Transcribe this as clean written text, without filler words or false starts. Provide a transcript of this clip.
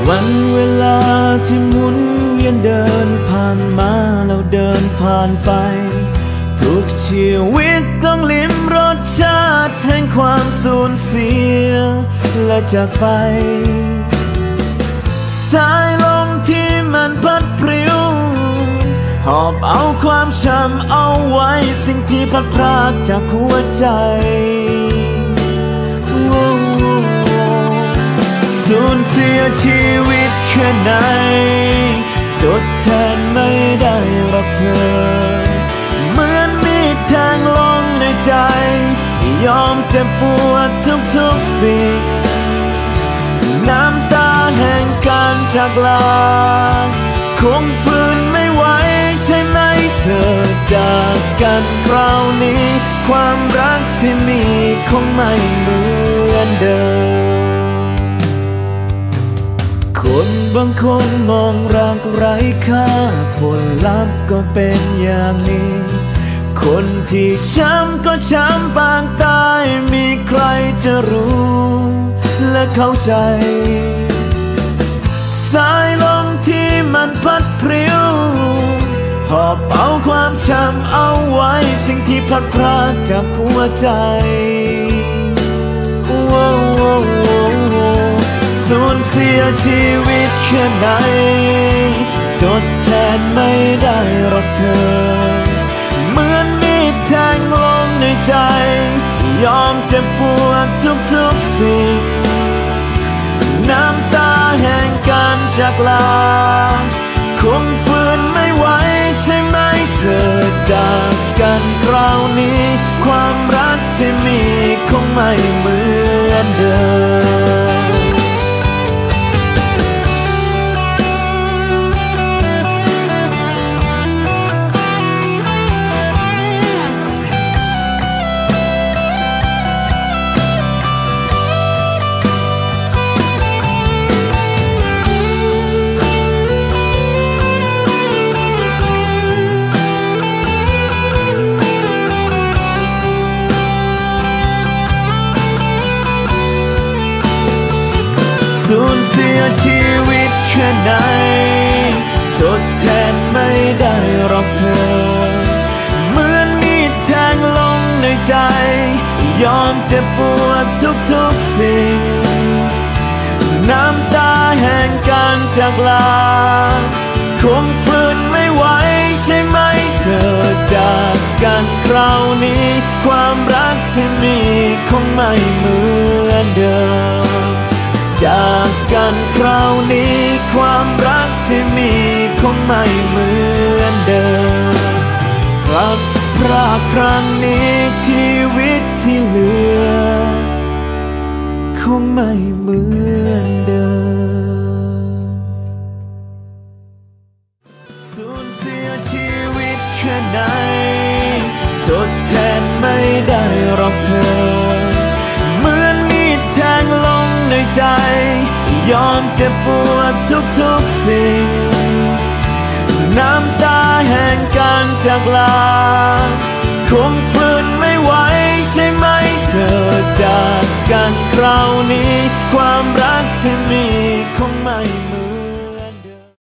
วันเวลาที่หมุนเวียนเดินผ่านมาแล้วเดินผ่านไปทุกชีวิตต้องลิ้มรสชาติแห่งความสูญเสียและจากไปสายลมที่มันพัดพริ้วหอบเอาความช้ำเอาไว้สิ่งที่พลัดพรากจากหัวใจสูญเสียชีวิตแค่ไหนทดแทนไม่ได้รับเธอเหมือนมีแทงลงในใจที่ยอมเจ็บปวดทุกสิ่งน้ำตาแห่งการจากลาคงฝืนไม่ไหวใช่ไหมเธอจากกันคราวนี้ความรักที่มีคงไม่เหมือนเดิมคนบางคนมองรักไร้ค่าผลลัพธ์ก็เป็นอย่างนี้คนที่ช้ำก็ช้ำปางตายมีใครจะรู้และเข้าใจสายลมที่มันพัดพริ้วหอบเอาความช้ำเอาไว้สิ่งที่พลัดพรากจากหัวใจสูญเสียชีวิตแค่ไหนทดแทนไม่ได้รับเธอเหมือนมีแทงลงในใจยอมเจ็บปวดทุกสิ่งน้ำตาแห่งการจากลาคงฝืนไม่ไหวใช่ไหมเธอจากกันคราวนี้ความรักที่มีคงไม่เหมือนเดิมสูญเสียชีวิตแค่ไหนทดแทนไม่ได้หรอกเธอเหมือนมีแทงลงในใจยอมเจ็บปวดทุกสิ่งน้ำตาแห่งการจากลาคงฝืนไม่ไหวใช่ไหมเธอจากกันคราวนี้ความรักที่มีคงไม่เหมือนเดิมจากกันคราวนี้ความรักที่มีคงไม่เหมือนเดิมพลัดพรากครั้งนี้ชีวิตที่เหลือคงไม่เหมือนเดิมสูญเสียชีวิตแค่ไหนทดแทนไม่ได้หรอกเธอเหมือนมีแทงลงในใจยอมเจ็บปวดทุกสิ่งน้ำตาแห่งการจากลาคงฝืนไม่ไหวใช่ไหมเธอจากกันคราวนี้ความรักที่มีคงไม่